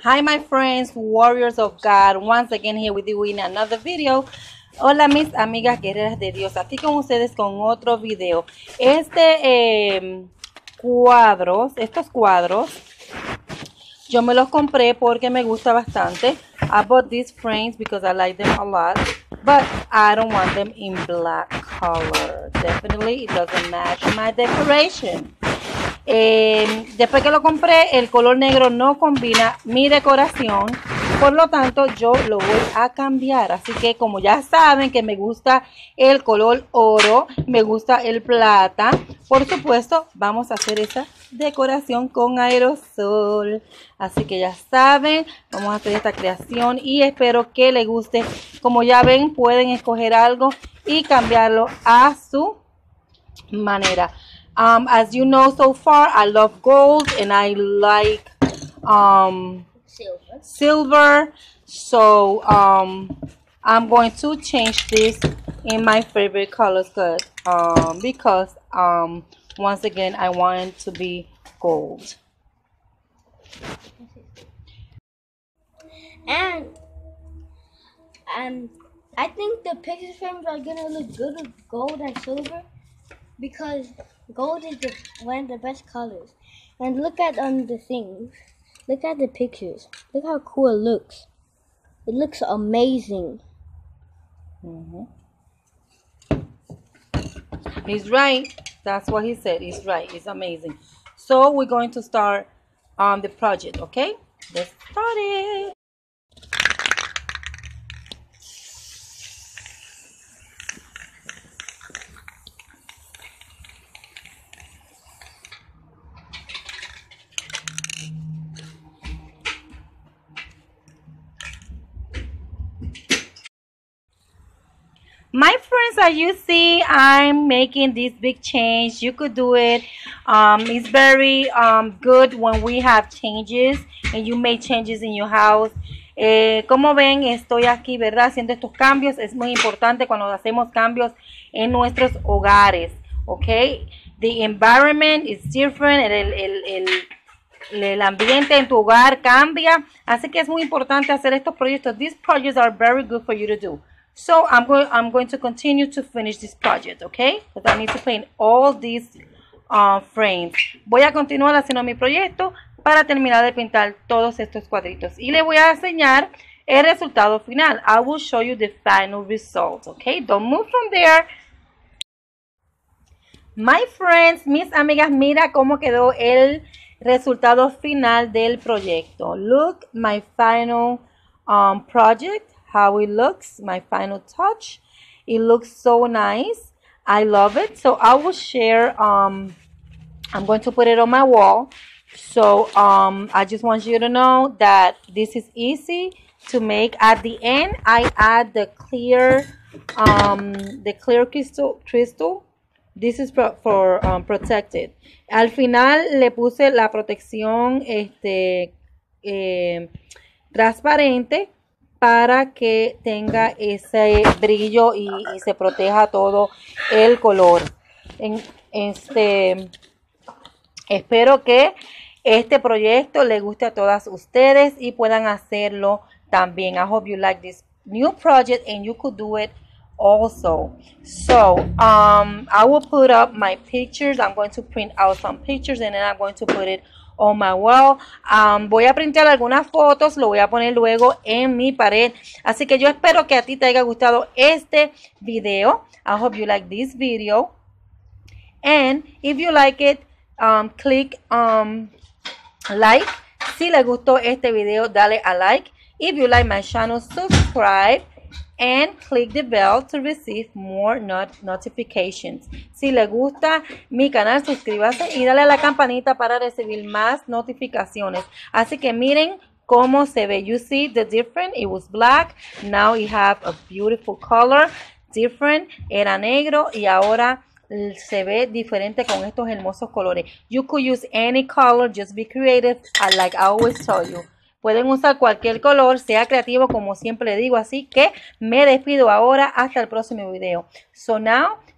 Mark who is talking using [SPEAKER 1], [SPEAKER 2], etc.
[SPEAKER 1] Hi my friends, warriors of God, once again here with you in another video. Hola mis amigas guerreras de Dios, aquí con ustedes con otro video. Estos cuadros, yo me los compré porque me gusta bastante. I bought these frames because I like them a lot, but I don't want them in black color. Definitely it doesn't match my decoration. Después que lo compré, el color negro no combina mi decoración, por lo tanto yo lo voy a cambiar. Así que como ya saben que me gusta el color oro, me gusta el plata, por supuesto vamos a hacer esa decoración con aerosol. Así que ya saben, vamos a hacer esta creación y espero que les guste. Como ya ven, pueden escoger algo y cambiarlo a su manera. As you know so far, I love gold and I like silver. So I'm going to change this in my favorite colors because once again I want it to be gold.
[SPEAKER 2] And I think the picture frames are gonna look good with gold and silver, because gold is one of the best colors. And look at the things. Look at the pictures. Look how cool it looks. It looks amazing.
[SPEAKER 1] He's right. That's what he said. He's right. It's amazing. So we're going to start the project, okay? Let's start it. My friends, as you see, I'm making this big change. You could do it. It's very good when we have changes and you make changes in your house. Como ven, estoy aquí, ¿verdad? Haciendo estos cambios. Es muy importante cuando hacemos cambios en nuestros hogares, ¿ok? The environment is different. El ambiente en tu hogar cambia. Así que es muy importante hacer estos proyectos. These projects are very good for you to do. So I'm going to continue to finish this project, okay? Because I need to paint all these frames. Voy a continuar haciendo mi proyecto para terminar de pintar todos estos cuadritos. Y le voy a enseñar el resultado final. I will show you the final result, okay? Don't move from there. My friends, mis amigas, mira cómo quedó el resultado final del proyecto. Look, my final project. How it looks, my final touch. It looks so nice. I love it. So I will share. I'm going to put it on my wall. So I just want you to know that this is easy to make. At the end, I add the clear crystal. This is for protected. Al final le puse la protección transparente, para que tenga ese brillo y se proteja todo el color. Espero que este proyecto le guste a todas ustedes y puedan hacerlo también. I hope you like this new project and you could do it also. So I will put up my pictures. I'm going to print out some pictures and then I'm going to put it on my wall. Voy a printar algunas fotos, lo voy a poner luego en mi pared. Así que yo espero que a ti te haya gustado este video. I hope you like this video. And if you like it, click like. Si le gustó este video, dale a like. If you like my channel, subscribe. And click the bell to receive more notifications. Si le gusta mi canal, suscríbase y dale a la campanita para recibir más notificaciones. Así que miren cómo se ve. You see the difference? It was black. Now it have a beautiful color. Different. Era negro y ahora se ve diferente con estos hermosos colores. You could use any color. Just be creative. Like I always tell you. Pueden usar cualquier color, sea creativo como siempre le digo. Así que me despido ahora hasta el próximo video. So now,